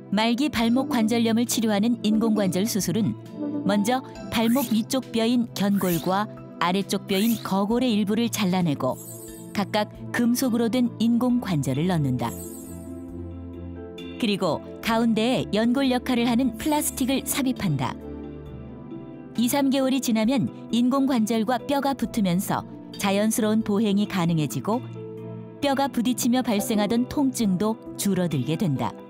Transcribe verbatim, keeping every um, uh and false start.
말기 발목 관절염을 치료하는 인공관절 수술은 먼저 발목 위쪽 뼈인 견골과 아래쪽 뼈인 거골의 일부를 잘라내고 각각 금속으로 된 인공관절을 넣는다. 그리고 가운데에 연골 역할을 하는 플라스틱을 삽입한다. 이, 삼 개월이 지나면 인공관절과 뼈가 붙으면서 자연스러운 보행이 가능해지고 뼈가 부딪히며 발생하던 통증도 줄어들게 된다.